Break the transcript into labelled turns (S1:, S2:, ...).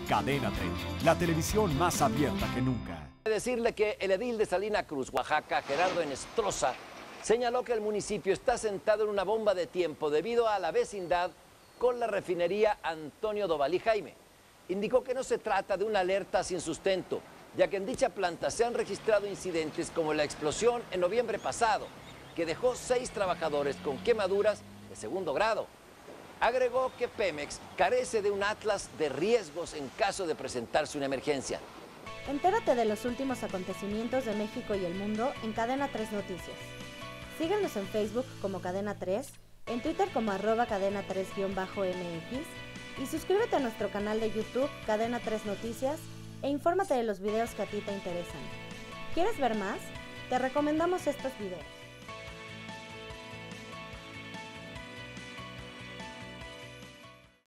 S1: Cadena 30, la televisión más abierta que nunca.
S2: Decirle que el edil de Salina Cruz, Oaxaca, Gerardo Enestrosa, señaló que el municipio está sentado en una bomba de tiempo debido a la vecindad con la refinería Antonio Dovalí Jaime. Indicó que no se trata de una alerta sin sustento, ya que en dicha planta se han registrado incidentes como la explosión en noviembre pasado, que dejó 6 trabajadores con quemaduras de segundo grado. Agregó que Pemex carece de un atlas de riesgos en caso de presentarse una emergencia.
S3: Entérate de los últimos acontecimientos de México y el mundo en Cadena 3 Noticias. Síguenos en Facebook como Cadena 3, en Twitter como @Cadena 3-MX y suscríbete a nuestro canal de YouTube Cadena 3 Noticias e infórmate de los videos que a ti te interesan. ¿Quieres ver más? Te recomendamos estos videos.